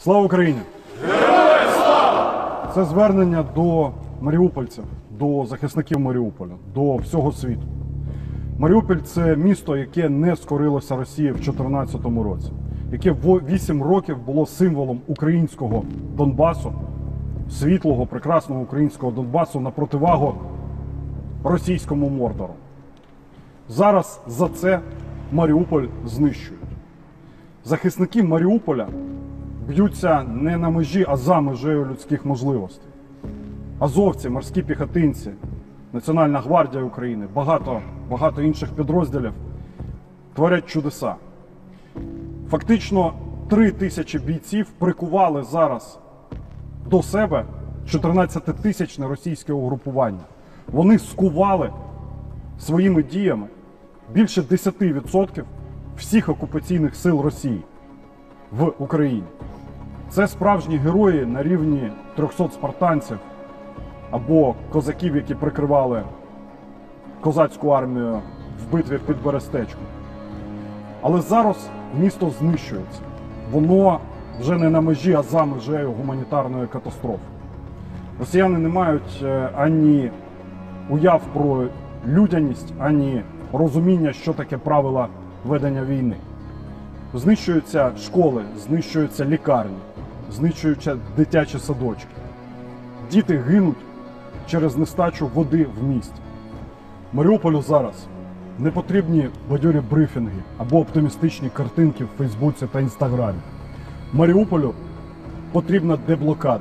Слава Україні! Героям слава! Це звернення до маріупольців, до захисників Маріуполя, до всього світу. Маріуполь – це місто, яке не скорилося Росії в 2014 році, яке 8 років було символом українського Донбасу, світлого, прекрасного українського Донбасу на противагу російському Мордору. Зараз за це Маріуполь знищують. Захисники Маріуполя б'ються не на межі, а за межею людських можливостей. Азовці, морські піхотинці, Національна гвардія України, багато інших підрозділів творять чудеса. Фактично 3000 бійців прикували зараз до себе 14-тисячне російське угрупування. Вони скували своїми діями більше 10% всіх окупаційних сил Росії в Україні. Це справжні герої на рівні 300 спартанців або козаків, які прикривали козацьку армію в битві під Берестечком. Але зараз місто знищується. Воно вже не на межі, а за межею гуманітарної катастрофи. Росіяни не мають ані уяв про людяність, ані розуміння, що таке правила ведення війни. Знищуються школи, знищуються лікарні, знищуються дитячі садочки. Діти гинуть через нестачу води в місті. Маріуполю зараз не потрібні бадьорі брифінги або оптимістичні картинки в Фейсбуці та Інстаграмі. Маріуполю потрібна деблокада.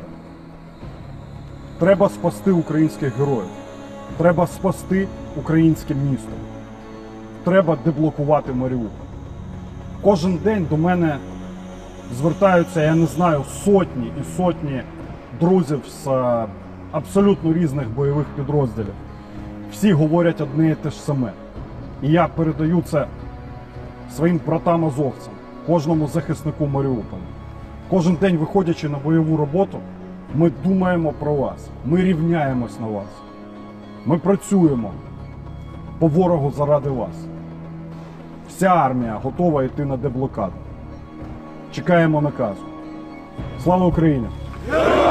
Треба спасти українських героїв. Треба спасти українське місто. Треба деблокувати Маріуполь. Кожен день до мене звертаються, я не знаю, сотні і сотні друзів з абсолютно різних бойових підрозділів. Всі говорять одне і те ж саме. І я передаю це своїм братам-азовцям, кожному захиснику Маріуполя. Кожен день, виходячи на бойову роботу, ми думаємо про вас, ми рівняємось на вас. Ми працюємо по ворогу заради вас. Вся армія готова йти на деблокаду. Чекаємо наказу. Слава Україні! Героям